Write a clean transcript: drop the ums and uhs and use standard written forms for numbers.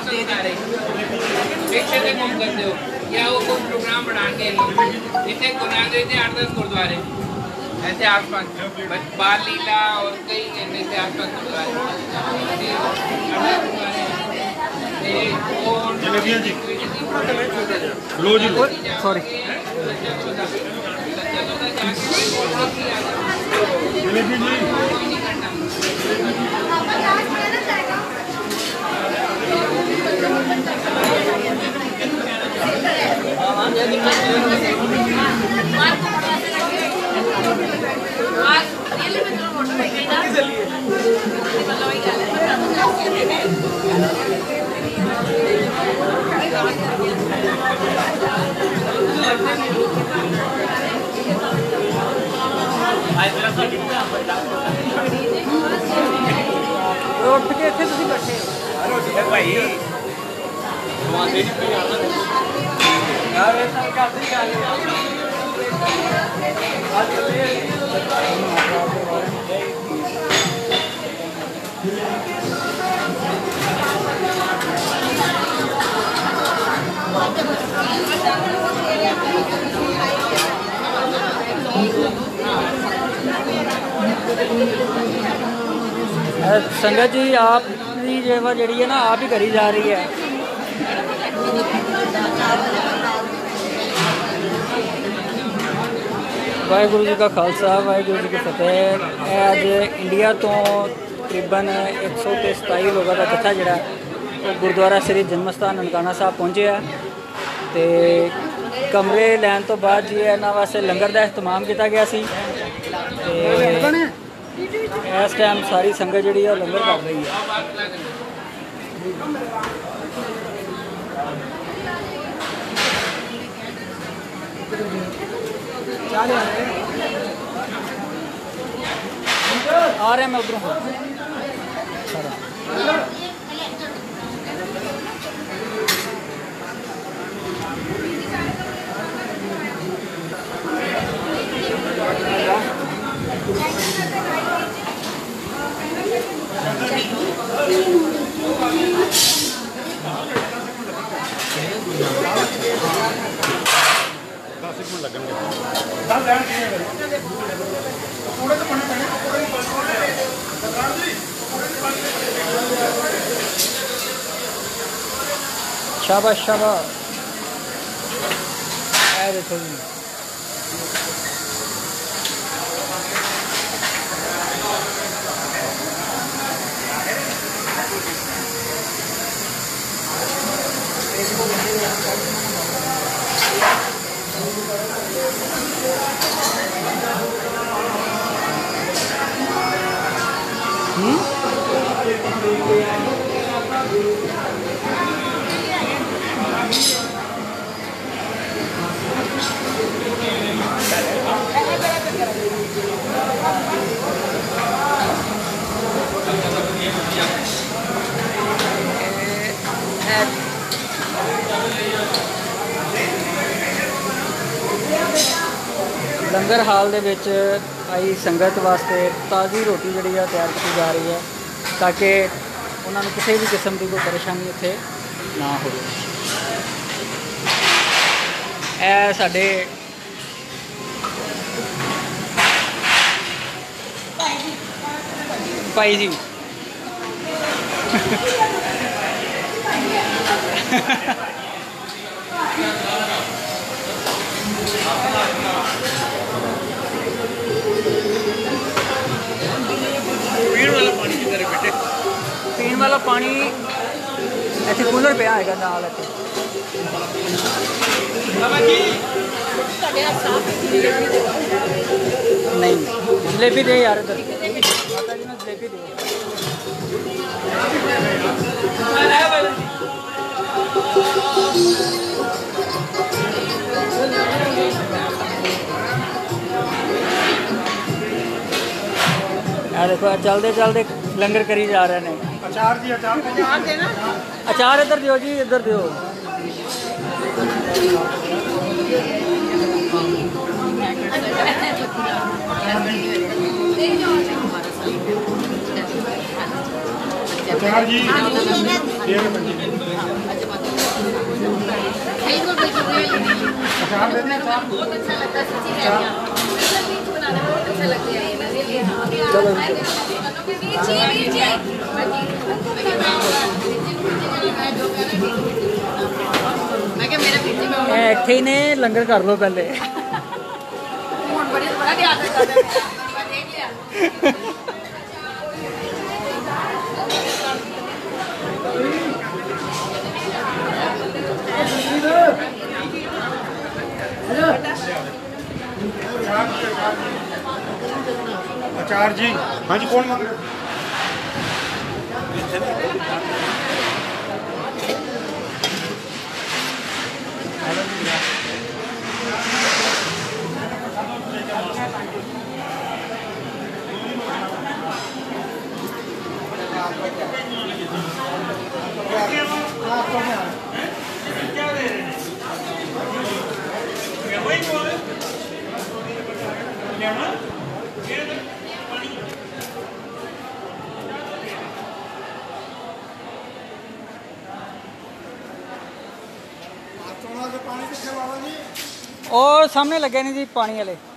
या वो कोई प्रोग्राम बना के इतने गुनागरे थे 8-10 गुरुद्वारे ऐसे आसपास बाल लीला और कई ऐसे आसपास गुरुद्वारे सॉरी उठ के इतने तुम बैठे भाई संगत जी आप सेवा जी है ना आप ही करी जा रही है। वाहेगुरु जी का खालसा वाहेगुरु जी की फतेह। अज इंडिया तो तकरीबन 127 लोगों का जत्था जोड़ा गुरुद्वारा श्री जन्म अस्थान ननकाना साहब पहुँचे है। तो कमरे लैन तो बाद जी इन्होंने वास्ते लंगर का इहतमाम किया गया सी। इस टाइम सारी संगत जी लंगर कर रही है। आ रहे हैं मैं उधरों शाबाश शाबाश। देखो जी लंगर हाल दे विच आई संगत वास्ते ताज़ी रोटी जी तैयार की जा रही है ताकि उन्होंने किसी भी किस्म की कोई परेशानी इत्थे ना हो। साडे भाई जी पीने वाला पानी ऐसे कूलर पे आएगा नाल नहीं जलेबी दे यार इधर माता जी ने जलेबी दे। देखो चलते चलते लंगर करी जा रहे हैं। अचार जी अचार देना अचार इधर दियो जी इधर दियो। अचार जी बहुत अच्छा लगता है, सच्ची कह रही हूं। मतलब बीच बनाना बहुत अच्छा लगता है मेरे लिए। चलो मैं क्या मेरा पीछे में ਇੱਥੇ ਹੀ ਨੇ ਲੰਗਰ ਕਰ ਲਓ ਪਹਿਲੇ। बड़ा ध्यान रखता है मैं देख लिया। अचार जी, हाँ जी, कौन मांग और सामने लगे नहीं जी पानी वाले।